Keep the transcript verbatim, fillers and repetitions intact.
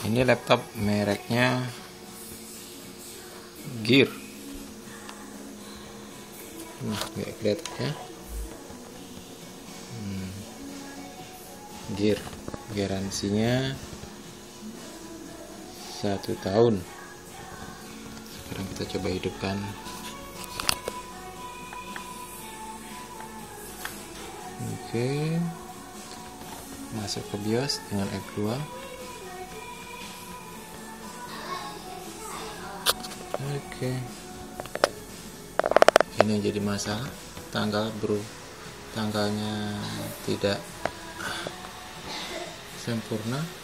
Ini laptop mereknya Gear. Nah, nggak kelihatan ya. Hmm. Gear, garansinya satu tahun. Sekarang kita coba hidupkan. Oke, masuk ke BIOS dengan F dua. Oke, ini jadi masalah, tanggal bro tanggalnya tidak sempurna.